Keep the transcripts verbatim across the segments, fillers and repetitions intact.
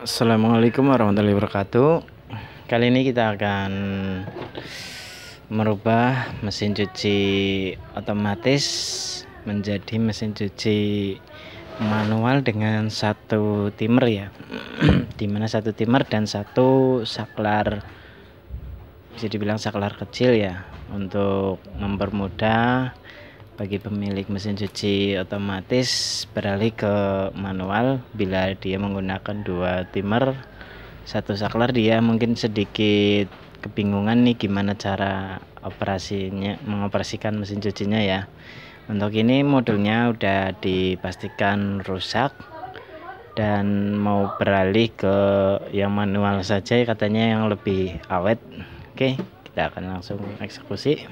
Assalamualaikum warahmatullahi wabarakatuh. Kali ini kita akan merubah mesin cuci otomatis menjadi mesin cuci manual dengan satu timer ya. Dimana satu timer dan satu saklar, bisa dibilang saklar kecil ya, untuk mempermudah bagi pemilik mesin cuci otomatis beralih ke manual. Bila dia menggunakan dua timer satu saklar, dia mungkin sedikit kebingungan nih gimana cara operasinya, mengoperasikan mesin cucinya ya. Untuk ini modulnya udah dipastikan rusak dan mau beralih ke yang manual saja, katanya yang lebih awet. Oke, kita akan langsung eksekusi.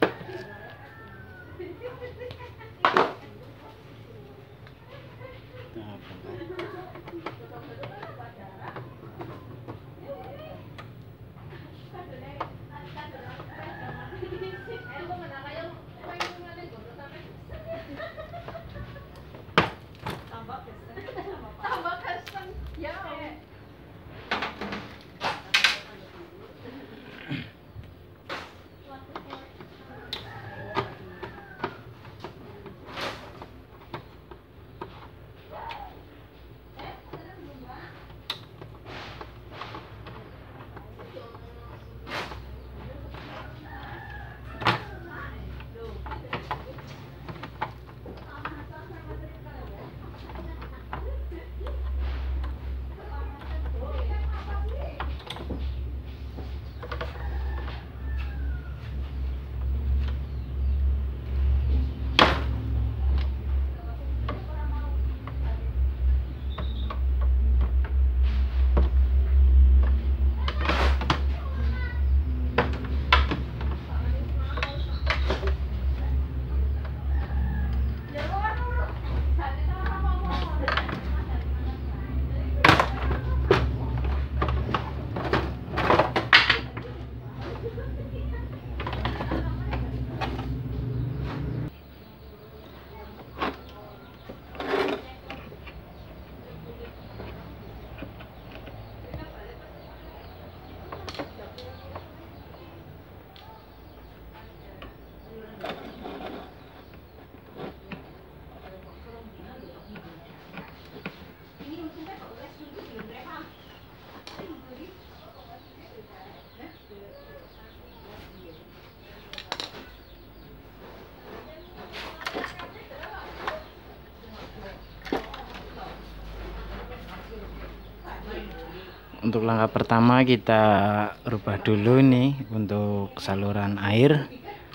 Untuk langkah pertama kita rubah dulu nih untuk saluran air.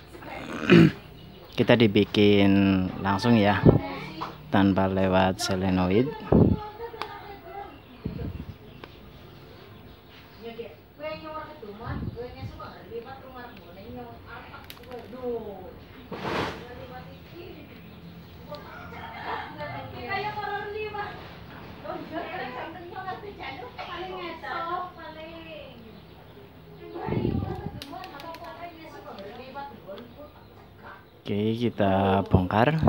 Kita dibikin langsung ya, tanpa lewat solenoid. Oke, kita bongkar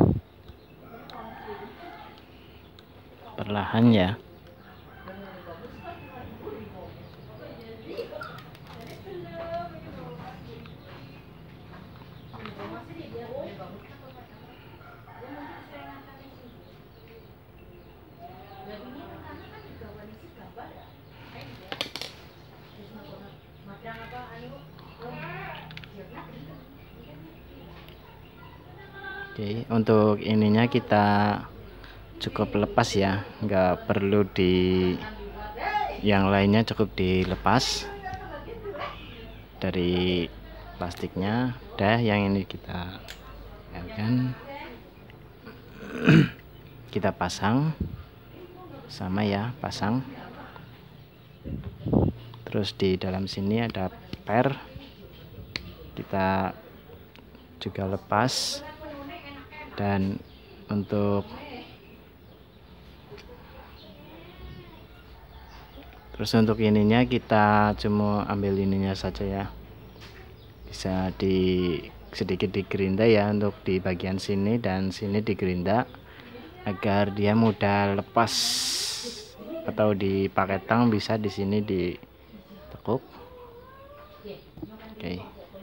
perlahan ya. Oke, untuk ininya kita cukup lepas ya, nggak perlu di yang lainnya, cukup dilepas dari plastiknya. Udah, yang ini kita kan kita pasang sama ya, pasang. Terus di dalam sini ada per, kita juga lepas. Dan untuk terus untuk ininya kita cuma ambil ininya saja ya, bisa di sedikit digerinda ya, untuk di bagian sini dan sini digerinda agar dia mudah lepas atau dipakai tang, bisa di sini ditekuk. Oke.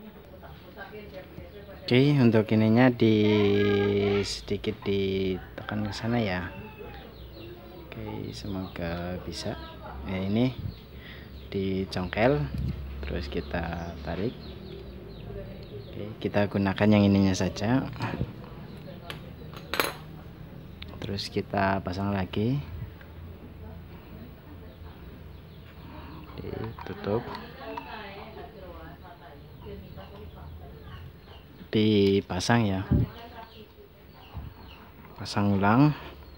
Oke, untuk ininya di sedikit ditekan ke sana ya. Oke, semoga bisa. Nah, ini dicongkel, terus kita tarik. Oke, kita gunakan yang ininya saja. Terus kita pasang lagi. Ditutup. Dipasang ya, pasang ulang.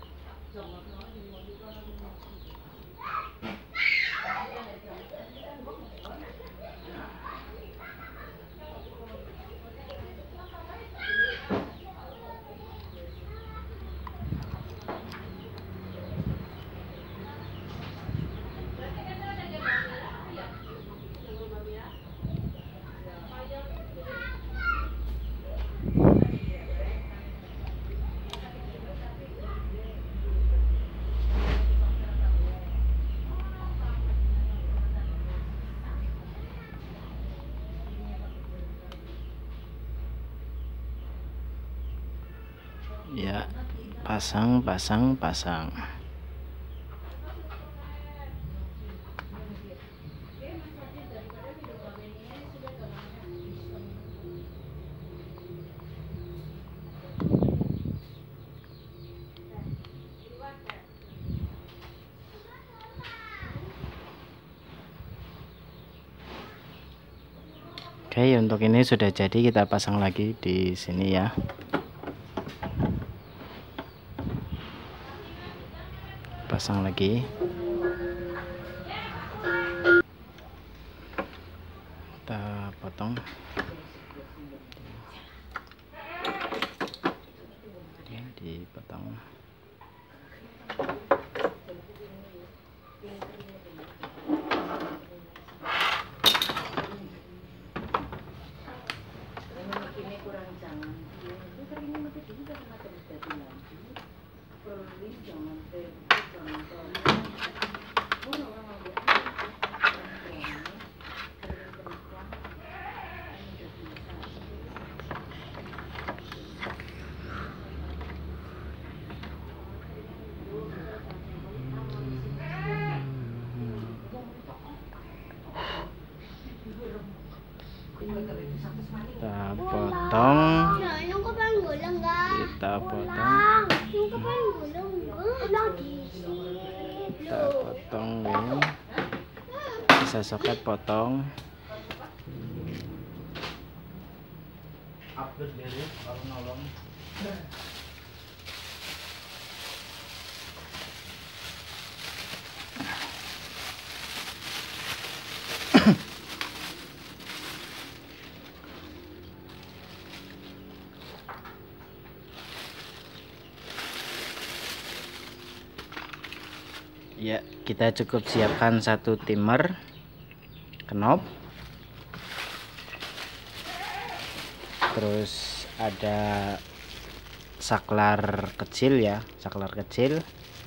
Ya, pasang pasang pasang. Oke, untuk ini sudah jadi, kita pasang lagi di sini ya. Pasang lagi. Kita potong. Oke, dipotong. Kita potong, kita potong, kita potong ini, bisa soket potong. Ya, kita cukup siapkan satu timer knob, terus ada saklar kecil ya, saklar kecil,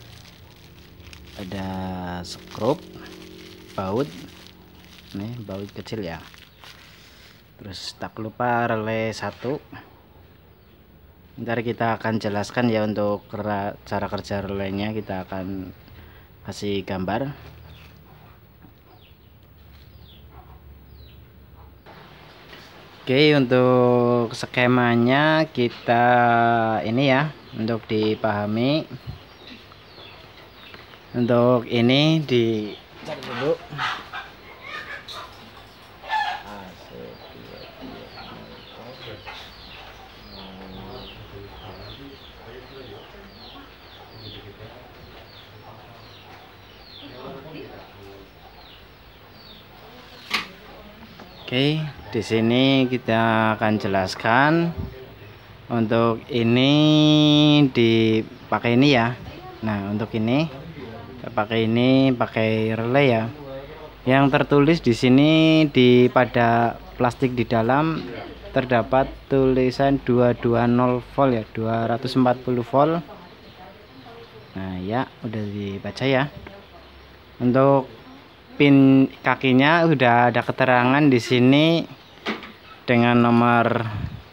ada skrup, baut, nih baut kecil ya, terus tak lupa relay satu. Ntar kita akan jelaskan ya untuk cara kerja relaynya, kita akan kasih gambar. Oke, untuk skemanya kita ini ya, untuk dipahami. Untuk ini di cari dulu. Oke, di sini kita akan jelaskan untuk ini dipakai ini ya. Nah, untuk ini pakai ini pakai relay ya. Yang tertulis di sini di pada plastik di dalam terdapat tulisan dua ratus dua puluh volt ya, dua ratus empat puluh volt. Nah, ya udah dibaca ya. Untuk pin kakinya udah ada keterangan di sini dengan nomor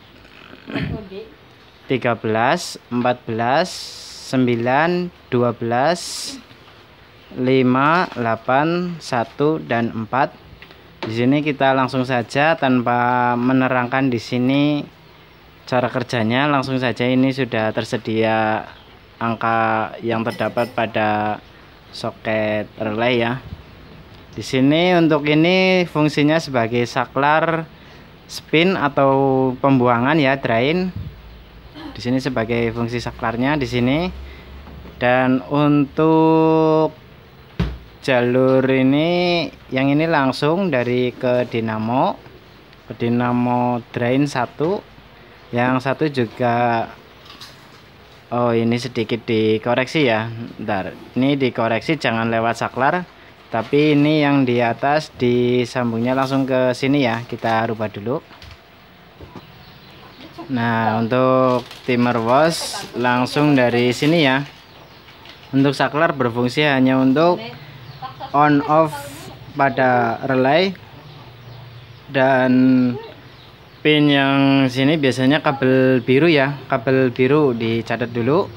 tiga belas, empat belas, sembilan, dua belas, lima, delapan, satu dan empat. Di sini kita langsung saja tanpa menerangkan di sini cara kerjanya, langsung saja ini sudah tersedia angka yang terdapat pada soket relay ya. Di sini untuk ini fungsinya sebagai saklar spin atau pembuangan ya, drain. Di sini sebagai fungsi saklarnya di sini. Dan untuk jalur ini yang ini langsung dari ke dinamo, ke dinamo drain satu. Yang satu juga oh ini sedikit dikoreksi ya. Bentar, ini dikoreksi jangan lewat saklar, tapi ini yang di atas disambungnya langsung ke sini ya. Kita rubah dulu. Nah, untuk timer wash langsung dari sini ya. Untuk saklar berfungsi hanya untuk on off pada relay. Dan pin yang sini biasanya kabel biru ya, kabel biru dicatat dulu.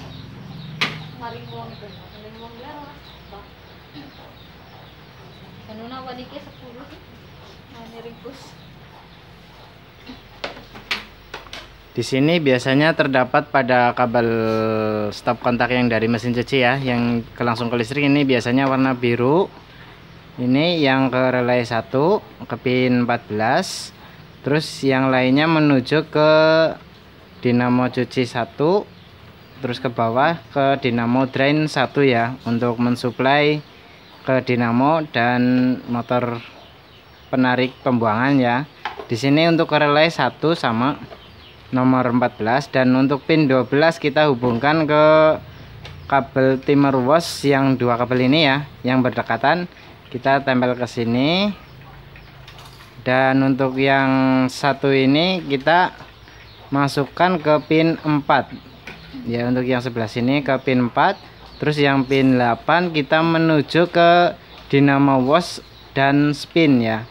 Di sini biasanya terdapat pada kabel stop kontak yang dari mesin cuci ya, yang ke langsung ke listrik ini biasanya warna biru. Ini yang ke relay satu, ke pin empat belas. Terus yang lainnya menuju ke dinamo cuci satu, terus ke bawah ke dinamo drain satu ya, untuk mensuplai ke dinamo dan motor penarik pembuangan ya. Di sini untuk ke relay satu sama nomor empat belas, dan untuk pin dua belas kita hubungkan ke kabel timer wash yang dua kabel ini ya, yang berdekatan. Kita tempel ke sini. Dan untuk yang satu ini kita masukkan ke pin empat ya, untuk yang sebelah sini ke pin empat. Terus yang pin delapan kita menuju ke dinamo wash dan spin ya,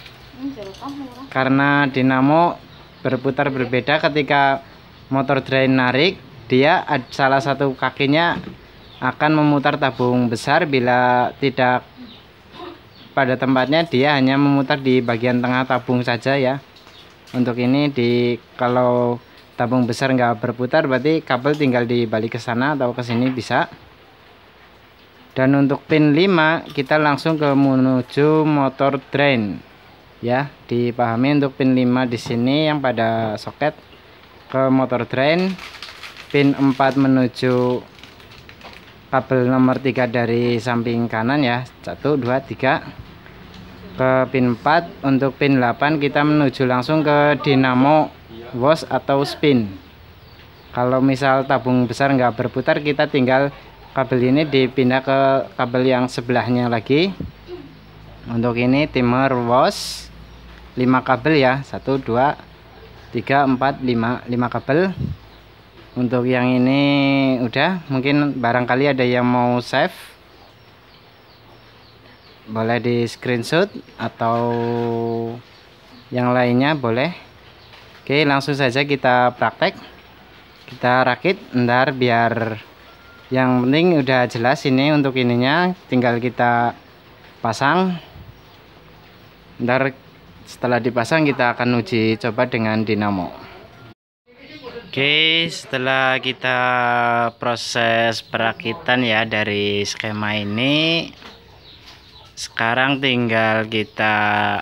karena dinamo berputar berbeda ketika motor drain narik. Dia salah satu kakinya akan memutar tabung besar, bila tidak pada tempatnya dia hanya memutar di bagian tengah tabung saja ya. Untuk ini di kalau tabung besar nggak berputar, berarti kabel tinggal dibalik ke sana atau ke sini bisa. Dan untuk pin lima kita langsung ke menuju motor drain ya. Dipahami untuk pin lima di sini yang pada soket ke motor drain. Pin empat menuju kabel nomor tiga dari samping kanan ya, satu dua tiga ke pin empat. Untuk pin delapan kita menuju langsung ke dinamo wash atau spin. Kalau misal tabung besar nggak berputar, kita tinggal kabel ini dipindah ke kabel yang sebelahnya lagi. Untuk ini timer wash lima kabel ya, satu dua tiga empat lima, lima kabel. Untuk yang ini udah, mungkin barangkali ada yang mau save, boleh di screenshot atau yang lainnya boleh. Oke, langsung saja kita praktek, kita rakit. Ntar biar yang penting udah jelas ini. Untuk ininya tinggal kita pasang. Ntar setelah dipasang kita akan uji coba dengan dinamo. Oke, setelah kita proses perakitan ya dari skema ini, sekarang tinggal kita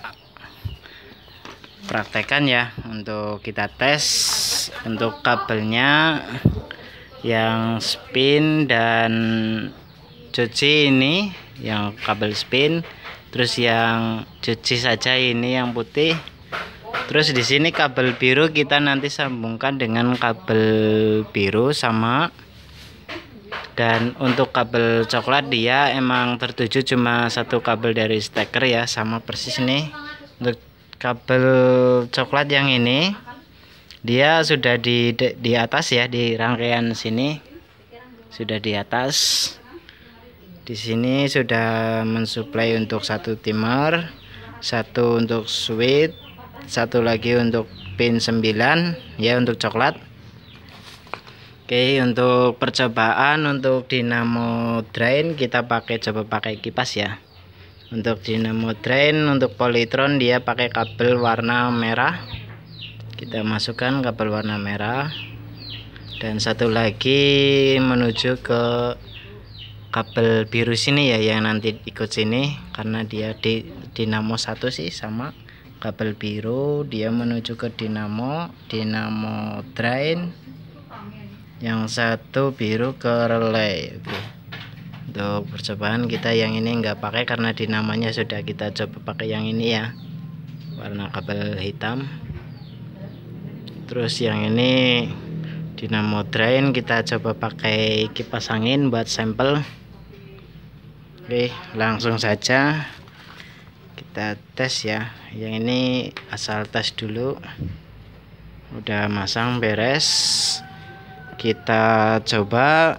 praktekkan ya. Untuk kita tes untuk kabelnya yang spin dan cuci ini yang kabel spin, terus yang cuci saja ini yang putih. Terus di sini kabel biru kita nanti sambungkan dengan kabel biru sama. Dan untuk kabel coklat dia emang tertuju cuma satu kabel dari steker ya, sama persis nih. Untuk kabel coklat yang ini dia sudah di di atas ya, di rangkaian sini sudah di atas. Di sini sudah mensuplai untuk satu timer, satu untuk switch, satu lagi untuk pin sembilan ya untuk coklat. Oke, untuk percobaan untuk dinamo drain kita pakai coba pakai kipas ya. Untuk dinamo drain untuk polytron dia pakai kabel warna merah. Kita masukkan kabel warna merah. Dan satu lagi menuju ke kabel biru sini ya, yang nanti ikut sini karena dia di dinamo satu sih sama kabel biru, dia menuju ke dinamo dinamo drain, yang satu biru ke relay. Oke. Untuk percobaan kita yang ini enggak pakai karena dinamonya sudah kita coba pakai yang ini ya, warna kabel hitam. Terus yang ini dinamo drain kita coba pakai kipas angin buat sampel. Oke, langsung saja kita tes ya. Yang ini asal tes dulu. Udah masang beres. Kita coba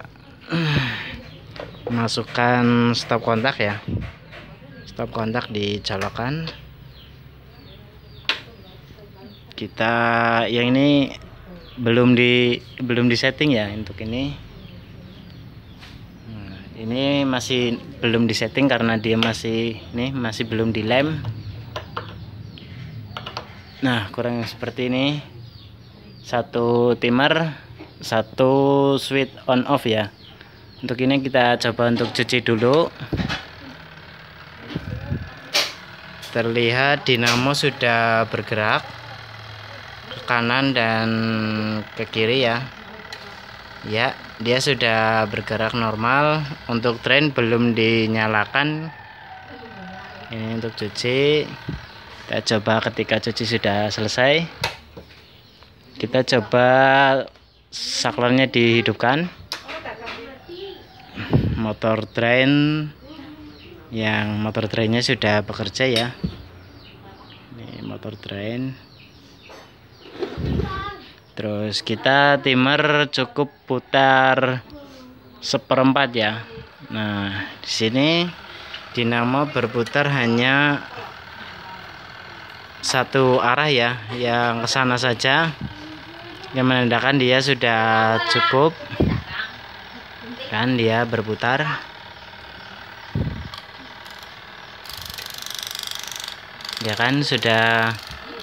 masukkan stop kontak ya. Stop kontak dicolokan. Kita yang ini belum di belum disetting ya untuk ini. Ini masih belum disetting karena dia masih nih masih belum dilem. Nah, kurang seperti ini. Satu timer, satu switch on off ya. Untuk ini kita coba untuk cuci dulu. Terlihat dinamo sudah bergerak ke kanan dan ke kiri ya. Ya, dia sudah bergerak normal. Untuk drain belum dinyalakan. Ini untuk cuci. Kita coba ketika cuci sudah selesai. Kita coba saklarnya dihidupkan. Motor drain, yang motor drainnya sudah bekerja ya. Ini motor drain. Terus kita timer cukup putar seperempat ya. Nah, di sini dinamo berputar hanya satu arah ya, yang ke sana saja, yang menandakan dia sudah cukup. Kan dia berputar. Ya kan sudah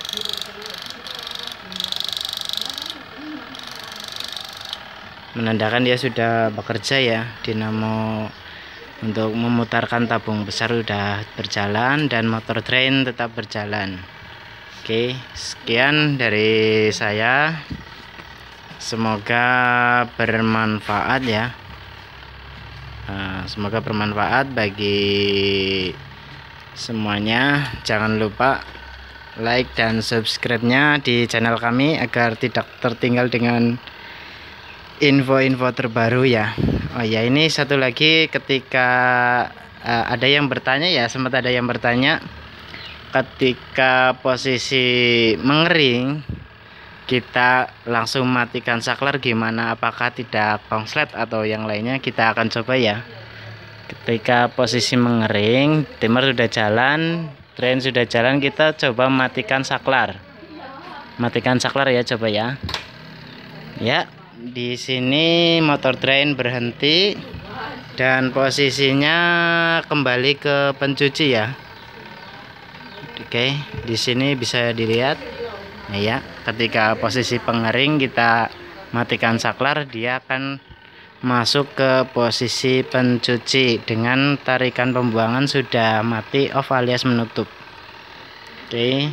menandakan dia sudah bekerja ya. Dinamo untuk memutarkan tabung besar sudah berjalan dan motor drain tetap berjalan. Oke, sekian dari saya. Semoga bermanfaat ya. Nah, semoga bermanfaat bagi semuanya. Jangan lupa like dan subscribe-nya di channel kami agar tidak tertinggal dengan info-info terbaru ya. Oh ya, ini satu lagi, ketika uh, ada yang bertanya ya, sempat ada yang bertanya ketika posisi mengering kita langsung matikan saklar gimana, apakah tidak konslet atau yang lainnya. Kita akan coba ya. Ketika posisi mengering, timer sudah jalan, drain sudah jalan, kita coba matikan saklar. Matikan saklar ya, coba ya. Ya, di sini motor drain berhenti dan posisinya kembali ke pencuci ya. Oke, di sini bisa dilihat. Nah ya, ketika posisi pengering kita matikan saklar, dia akan masuk ke posisi pencuci dengan tarikan pembuangan sudah mati off alias menutup. Oke,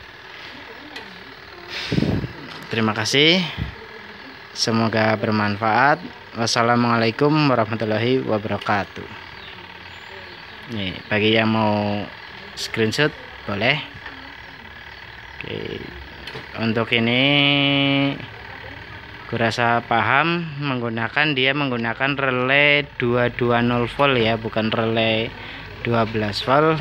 terima kasih, semoga bermanfaat. Wassalamualaikum warahmatullahi wabarakatuh. Nih, bagi yang mau screenshot boleh. Oke, untuk ini kurasa paham menggunakan, dia menggunakan relay dua ratus dua puluh volt ya, bukan relay dua belas volt.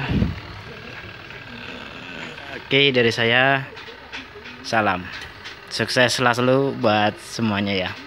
Oke, dari saya salam sukses selalu buat semuanya ya.